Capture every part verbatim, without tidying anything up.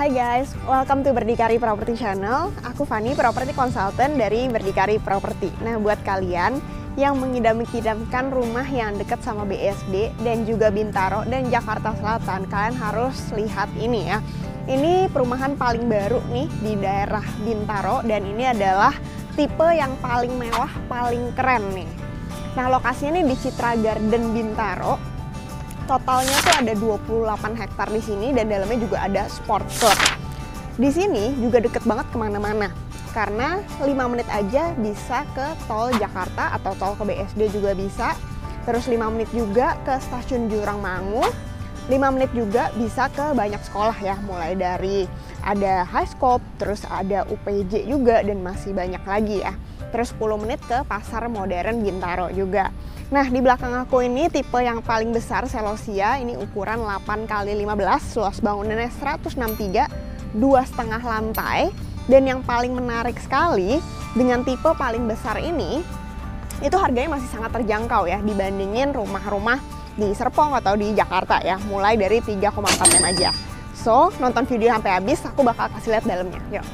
Hai guys, welcome to Berdikari Property Channel. Aku Fani, property consultant dari Berdikari Property. Nah, buat kalian yang mengidam-idamkan rumah yang dekat sama B S D dan juga Bintaro dan Jakarta Selatan, kalian harus lihat ini ya. Ini perumahan paling baru nih di daerah Bintaro dan ini adalah tipe yang paling mewah, paling keren nih. Nah, lokasinya nih di Citra Garden Bintaro. Totalnya tuh ada dua puluh delapan hektar di sini dan dalamnya juga ada sport club. Di sini juga deket banget kemana-mana karena lima menit aja bisa ke tol Jakarta atau tol ke B S D juga bisa. Terus lima menit juga ke stasiun Jurang Mangu. lima menit juga bisa ke banyak sekolah ya, mulai dari ada Highscope, terus ada U P J juga dan masih banyak lagi ya. Terus sepuluh menit ke pasar modern Bintaro juga. Nah, di belakang aku ini tipe yang paling besar Celosia, ini ukuran delapan kali lima belas, luas bangunannya seratus enam puluh tiga, dua setengah lantai. Dan yang paling menarik sekali, dengan tipe paling besar ini, itu harganya masih sangat terjangkau ya, dibandingin rumah-rumah di Serpong atau di Jakarta ya, mulai dari tiga koma empat M aja. So, nonton video sampai habis, aku bakal kasih lihat dalamnya. Yuk.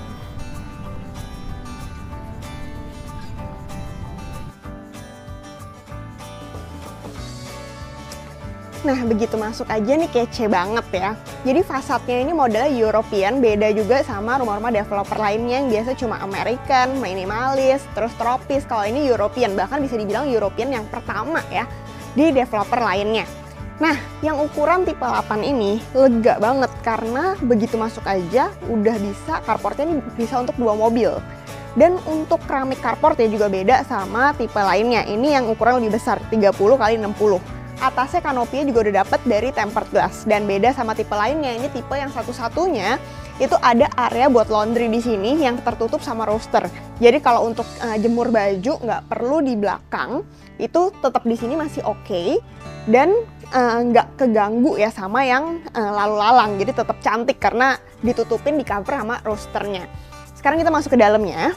Nah, begitu masuk aja nih kece banget ya. Jadi fasadnya ini modelnya European, beda juga sama rumah-rumah developer lainnya yang biasa cuma American, minimalis, terus tropis. Kalau ini European, bahkan bisa dibilang European yang pertama ya di developer lainnya. Nah, yang ukuran tipe delapan ini lega banget karena begitu masuk aja udah bisa, carportnya ini bisa untuk dua mobil. Dan untuk keramik carportnya juga beda sama tipe lainnya. Ini yang ukuran lebih besar, tiga puluh kali enam puluh. Atasnya kanopinya juga udah dapet dari tempered glass dan beda sama tipe lainnya. Ini tipe yang satu-satunya itu ada area buat laundry di sini yang tertutup sama roster. Jadi kalau untuk uh, jemur baju nggak perlu di belakang, itu tetap di sini masih oke okay, dan nggak uh, keganggu ya sama yang uh, lalu lalang. Jadi tetap cantik karena ditutupin di cover sama rosternya. Sekarang kita masuk ke dalamnya.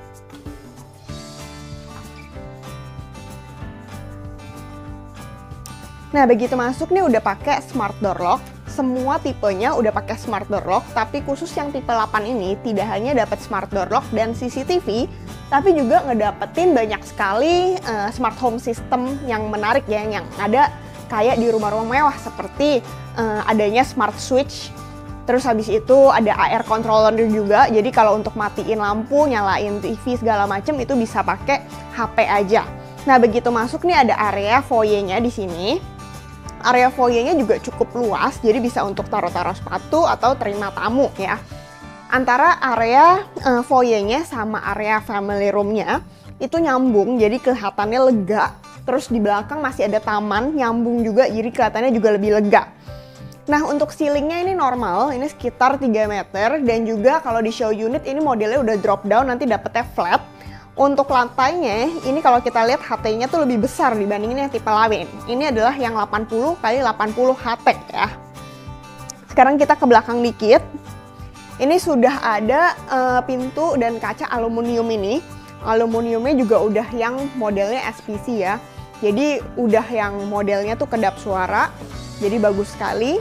Nah, begitu masuk nih udah pakai smart door lock. Semua tipenya udah pakai smart door lock, tapi khusus yang tipe delapan ini tidak hanya dapat smart door lock dan C C T V, tapi juga ngedapetin banyak sekali uh, smart home system yang menarik ya, yang ada kayak di rumah-rumah mewah seperti uh, adanya smart switch. Terus habis itu ada air controller juga, jadi kalau untuk matiin lampu, nyalain T V segala macem itu bisa pakai H P aja. Nah, begitu masuk nih ada area foyer-nya di sini. Area foyer-nya juga cukup luas, jadi bisa untuk taruh-taruh sepatu atau terima tamu ya. Antara area uh, foyer-nya sama area family room-nya itu nyambung, jadi kelihatannya lega. Terus di belakang masih ada taman, nyambung juga, jadi kelihatannya juga lebih lega. Nah, untuk ceilingnya ini normal, ini sekitar tiga meter. Dan juga kalau di show unit ini modelnya udah drop down, nanti dapetnya flat. Untuk lantainya, ini kalau kita lihat H T-nya tuh lebih besar dibandingin yang tipe lain. Ini adalah yang delapan puluh kali delapan puluh H T ya. Sekarang kita ke belakang dikit. Ini sudah ada uh, pintu dan kaca aluminium ini. Aluminiumnya juga udah yang modelnya S P C ya. Jadi udah yang modelnya tuh kedap suara. Jadi bagus sekali.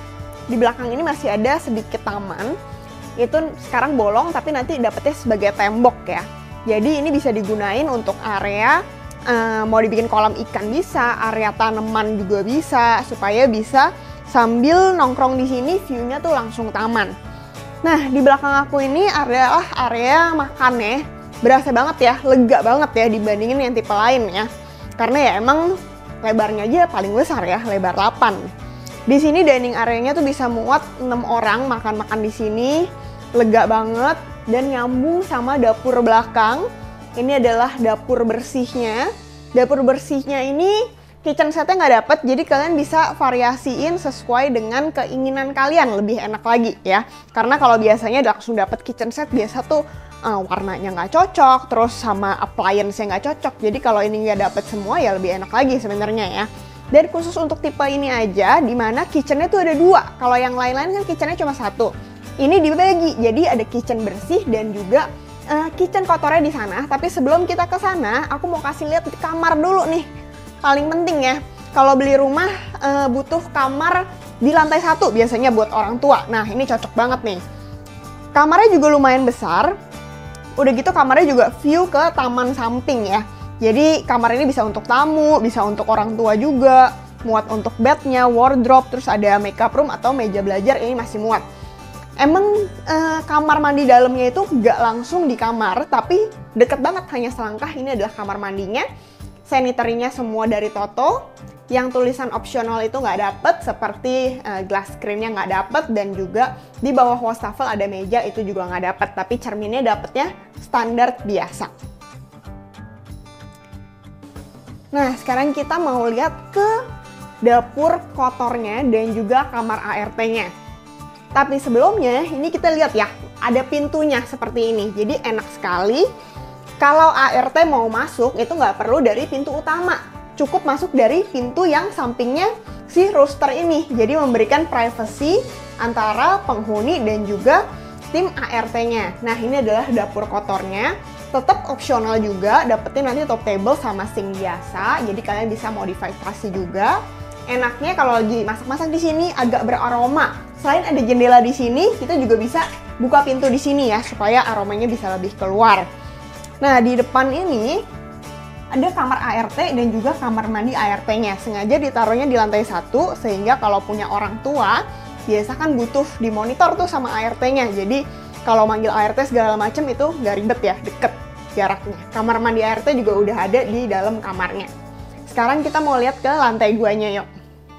Di belakang ini masih ada sedikit taman. Itu sekarang bolong tapi nanti dapetnya sebagai tembok ya. Jadi ini bisa digunain untuk area uh, mau dibikin kolam ikan bisa, area tanaman juga bisa, supaya bisa sambil nongkrong di sini view-nya tuh langsung taman. Nah, di belakang aku ini adalah area makannya. Berasa banget ya, lega banget ya dibandingin yang tipe lain ya. Karena ya emang lebarnya aja paling besar ya, lebar delapan. Di sini dining area-nya tuh bisa muat enam orang makan-makan di sini. Lega banget. Dan nyambung sama dapur belakang. Ini adalah dapur bersihnya. Dapur bersihnya ini kitchen setnya nggak dapet, jadi kalian bisa variasiin sesuai dengan keinginan kalian, lebih enak lagi ya. Karena kalau biasanya langsung dapet kitchen set, biasa tuh uh, warnanya nggak cocok, terus sama appliance-nya nggak cocok. Jadi kalau ini nggak dapet semua ya lebih enak lagi sebenarnya ya. Dan khusus untuk tipe ini aja, dimana kitchennya tuh ada dua. Kalau yang lain-lain kan kitchennya cuma satu. Ini dibagi, jadi ada kitchen bersih dan juga uh, kitchen kotornya di sana. Tapi sebelum kita ke sana, aku mau kasih lihat di kamar dulu nih. Paling penting ya, kalau beli rumah uh, butuh kamar di lantai satu biasanya buat orang tua. Nah, ini cocok banget nih. Kamarnya juga lumayan besar. Udah gitu kamarnya juga view ke taman samping ya. Jadi kamar ini bisa untuk tamu, bisa untuk orang tua juga, muat untuk bednya, wardrobe, terus ada makeup room atau meja belajar ini masih muat. Emang eh, kamar mandi dalamnya itu nggak langsung di kamar, tapi deket banget, hanya selangkah. Ini adalah kamar mandinya. Sanitary-nya semua dari Toto. Yang tulisan opsional itu nggak dapet, seperti uh, glass screen-nya nggak dapet, dan juga di bawah wastafel ada meja, itu juga nggak dapet. Tapi cerminnya dapetnya standar biasa. Nah, sekarang kita mau lihat ke dapur kotornya dan juga kamar A R T-nya. Tapi sebelumnya, ini kita lihat ya, ada pintunya seperti ini. Jadi enak sekali. Kalau A R T mau masuk, itu nggak perlu dari pintu utama. Cukup masuk dari pintu yang sampingnya si rooster ini. Jadi memberikan privacy antara penghuni dan juga tim A R T-nya. Nah, ini adalah dapur kotornya. Tetap opsional juga, dapetin nanti top table sama sink biasa. Jadi kalian bisa modifikasi juga. Enaknya kalau lagi masak-masak di sini agak beraroma. Selain ada jendela di sini, kita juga bisa buka pintu di sini ya, supaya aromanya bisa lebih keluar. Nah, di depan ini ada kamar A R T dan juga kamar mandi A R T-nya. Sengaja ditaruhnya di lantai satu, sehingga kalau punya orang tua, biasa kan butuh dimonitor tuh sama A R T-nya. Jadi kalau manggil A R T segala macem itu nggak ribet ya, deket jaraknya. Kamar mandi A R T juga udah ada di dalam kamarnya. Sekarang kita mau lihat ke lantai duanya yuk.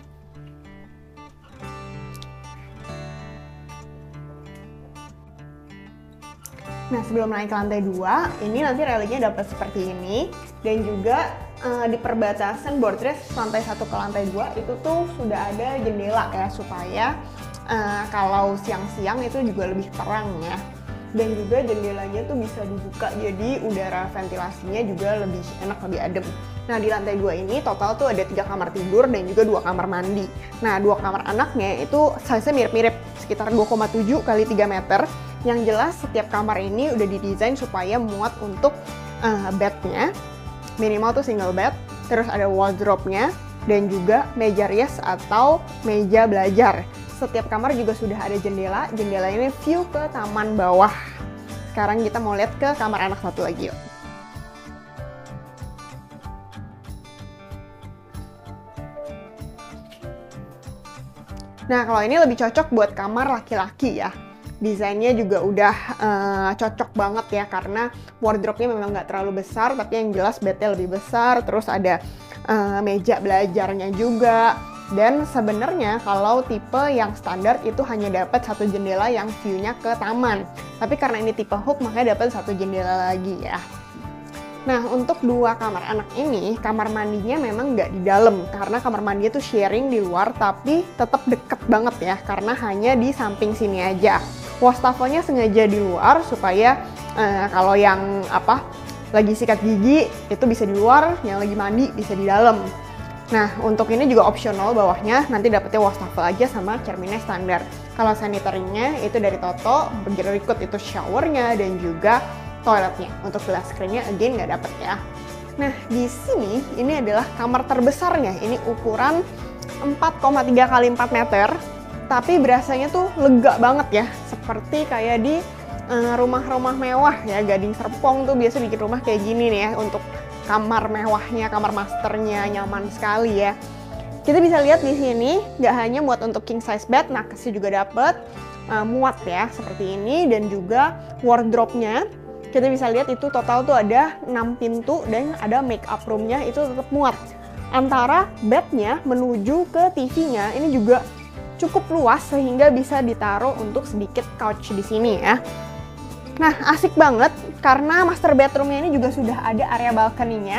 Nah, sebelum naik ke lantai dua, ini nanti railingnya dapat seperti ini. Dan juga e, di perbatasan boardrest lantai satu ke lantai dua itu tuh sudah ada jendela ya, supaya e, kalau siang-siang itu juga lebih terang ya. Dan juga jendelanya tuh bisa dibuka, jadi udara ventilasinya juga lebih enak, lebih adem. Nah, di lantai dua ini total tuh ada tiga kamar tidur dan juga dua kamar mandi. Nah, dua kamar anaknya itu size-nya mirip-mirip, sekitar dua koma tujuh kali tiga meter. Yang jelas setiap kamar ini udah didesain supaya muat untuk uh, bednya, minimal tuh single bed, terus ada wardrobe-nya, dan juga meja rias atau meja belajar. Setiap kamar juga sudah ada jendela, jendela ini view ke taman bawah. Sekarang kita mau lihat ke kamar anak satu lagi yuk. Nah, kalau ini lebih cocok buat kamar laki-laki ya. Desainnya juga udah uh, cocok banget ya, karena wardrobe-nya memang nggak terlalu besar, tapi yang jelas bednya lebih besar, terus ada uh, meja belajarnya juga. Dan sebenarnya kalau tipe yang standar itu hanya dapat satu jendela yang view-nya ke taman. Tapi karena ini tipe hub, makanya dapat satu jendela lagi ya. Nah, untuk dua kamar anak ini, kamar mandinya memang nggak di dalam, karena kamar mandi itu sharing di luar, tapi tetap deket banget ya, karena hanya di samping sini aja. Wastafelnya sengaja di luar supaya eh, kalau yang apa lagi sikat gigi itu bisa di luar, yang lagi mandi bisa di dalam. Nah, untuk ini juga opsional bawahnya, nanti dapetnya wastafel aja sama cerminnya standar. Kalau sanitary-nya itu dari Toto, berikut itu showernya dan juga toiletnya. Untuk glass screen-nya again nggak dapet ya. Nah, di sini ini adalah kamar terbesarnya. Ini ukuran empat koma tiga kali empat meter. Tapi berasanya tuh lega banget ya. Seperti kayak di rumah-rumah uh, mewah ya. Gading Serpong tuh biasa bikin rumah kayak gini nih ya. Untuk kamar mewahnya, kamar masternya nyaman sekali ya. Kita bisa lihat di sini nggak hanya muat untuk king size bed, nakesnya juga dapet uh, muat ya seperti ini, dan juga wardrobe-nya. Kita bisa lihat itu total tuh ada enam pintu dan ada make up room-nya itu tetap muat. Antara bednya menuju ke T V-nya ini juga cukup luas sehingga bisa ditaruh untuk sedikit couch di sini ya. Nah, asik banget karena master bedroom-nya ini juga sudah ada area balkoninya.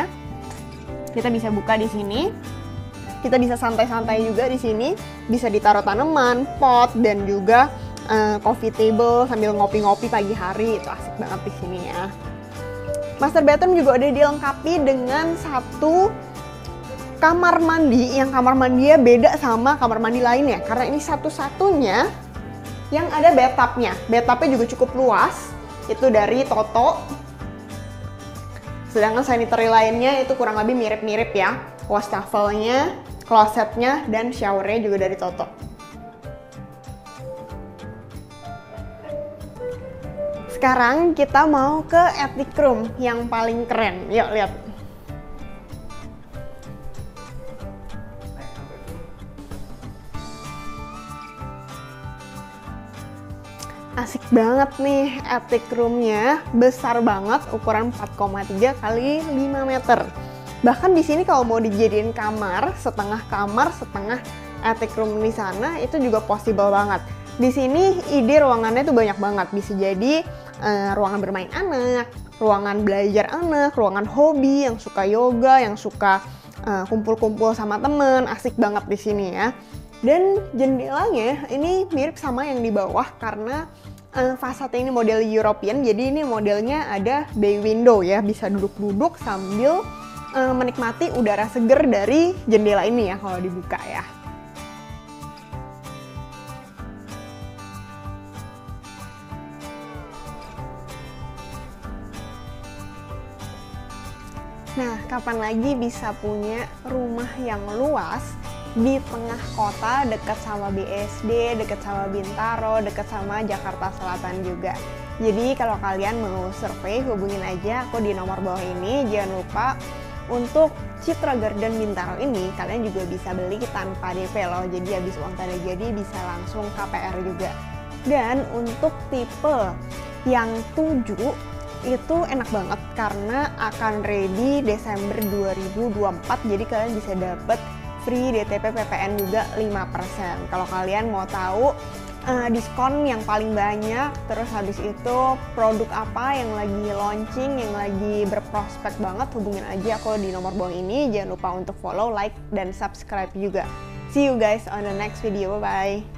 Kita bisa buka di sini. Kita bisa santai-santai juga di sini. Bisa ditaruh tanaman, pot, dan juga Uh, coffee table sambil ngopi-ngopi pagi hari. Itu asik banget di sini ya. Master bedroom juga udah dilengkapi dengan satu kamar mandi, yang kamar mandinya beda sama kamar mandi lainnya, karena ini satu-satunya yang ada bathtubnya. Bathtubnya juga cukup luas, itu dari Toto. Sedangkan sanitary lainnya itu kurang lebih mirip-mirip ya. Wastafelnya, klosetnya, dan showernya juga dari Toto. Sekarang kita mau ke attic room yang paling keren. Yuk lihat. Asik banget nih attic roomnya, besar banget, ukuran empat koma tiga kali lima meter. Bahkan di sini kalau mau dijadiin kamar, setengah kamar, setengah attic room di sana itu juga possible banget. Di sini ide ruangannya tuh banyak banget, bisa jadi uh, ruangan bermain anak, ruangan belajar anak, ruangan hobi yang suka yoga, yang suka kumpul-kumpul uh, sama temen, asik banget di sini ya. Dan jendelanya ini mirip sama yang di bawah karena uh, fasadnya ini model European, jadi ini modelnya ada bay window ya, bisa duduk-duduk sambil uh, menikmati udara seger dari jendela ini ya kalau dibuka ya. Nah, kapan lagi bisa punya rumah yang luas di tengah kota, dekat sama B S D, dekat sama Bintaro, dekat sama Jakarta Selatan juga. Jadi kalau kalian mau survei, hubungin aja aku di nomor bawah ini. Jangan lupa untuk Citra Garden Bintaro ini kalian juga bisa beli tanpa D P loh. Jadi habis uang tanda jadi bisa langsung K P R juga. Dan untuk tipe yang tujuh itu enak banget karena akan ready Desember dua ribu dua puluh empat, jadi kalian bisa dapet free D T P P P N juga lima persen. Kalau kalian mau tahu uh, diskon yang paling banyak, terus habis itu produk apa yang lagi launching, yang lagi berprospek banget, hubungin aja aku di nomor bawah ini. Jangan lupa untuk follow, like, dan subscribe juga. See you guys on the next video, bye-bye.